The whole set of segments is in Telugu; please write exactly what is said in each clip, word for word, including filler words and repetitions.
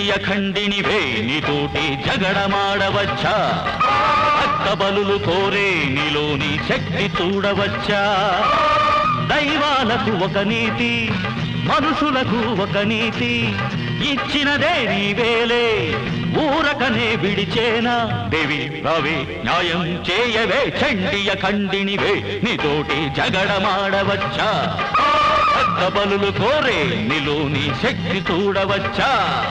చండియ ఖండినివే నీతోటి జగడమాడవచ్చా అక్కబలులు కోరే నీలోని శక్తి చూడవచ్చా దైవాలకు ఒక నీతి మనుషులకు ఒక నీతి ఇచ్చినదే నీవేలే ఊరకనే విడిచేనా దేవి రవి న్యాయం చేయవే చండియ ఖండినివే నీతోటి జగడమాడవచ్చా అక్కబలులు కోరే నీలోని శక్తి చూడవచ్చా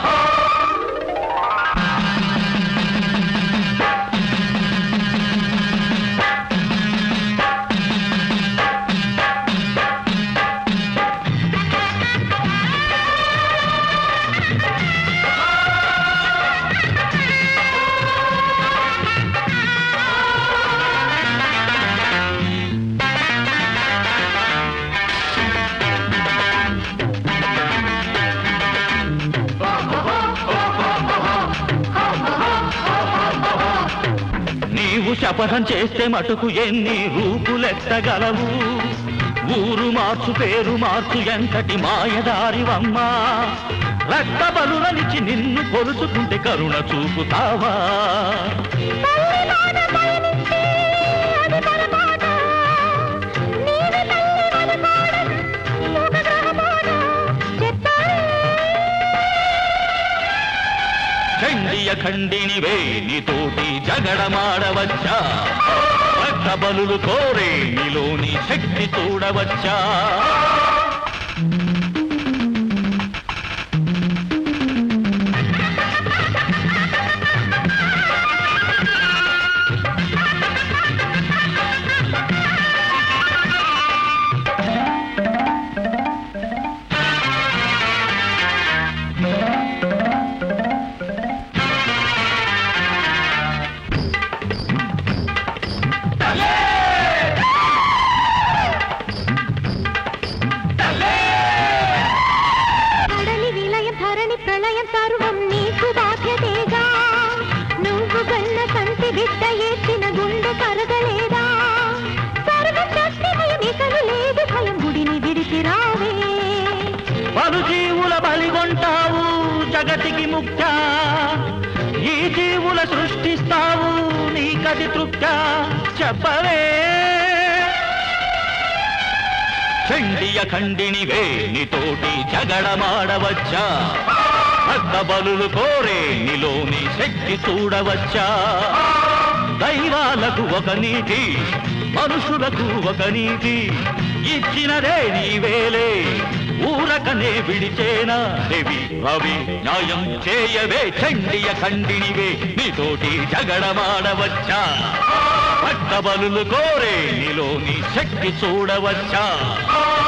శపథం చేస్తే మటుకు ఎన్ని రూపులెత్తగలవు ఊరు మార్చు పేరు మార్చు ఎంతటి మాయదారివమ్మా రక్త బలులనిచి నిన్ను కొలుచుకుంటే కరుణ చూపుతావా చండియ ఖండినివే నీతోటి జగడమాడవచ్చా రక్తబలులు కోరే నీలోని శక్తి చూడవచ్చా పలు జీవుల బలిగొంటావు జగతికి ముక్త ఈ జీవుల సృష్టిస్తావు నీకది తృప్త చెప్పవే చండియ ఖండినివే నీతోటి జగడమాడవచ్చా అక్కబలులు కోరే నీలోని శక్తి చూడవచ్చా దైవాలకు ఒక నీతి మనుషులకు ఒక నీతి ఇచ్చినదే నీవేలే ఊరకనే విడిచేనా దేవి రవి న్యాయం చేయవే చండియ ఖండినివే నీతోటి జగడమాడవచ్చా రక్తబలులు కోరే నీలోని శక్తి చూడవచ్చా